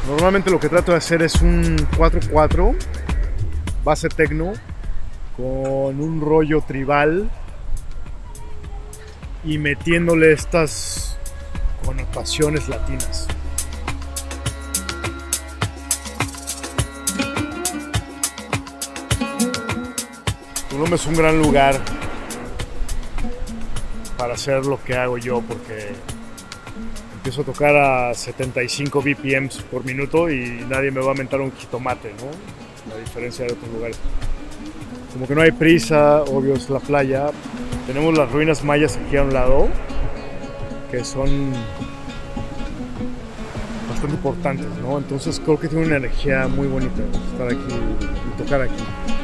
Normalmente lo que trato de hacer es un 4/4, base techno, con un rollo tribal y metiéndole estas connotaciones latinas. Tulum es un gran lugar para hacer lo que hago yo, porque empiezo a tocar a 75 BPMs por minuto y nadie me va a mentar un jitomate, ¿no? A diferencia de otros lugares. Como que no hay prisa, obvio es la playa. Tenemos las ruinas mayas aquí a un lado, que son bastante importantes, ¿no? Entonces creo que tiene una energía muy bonita estar aquí y tocar aquí.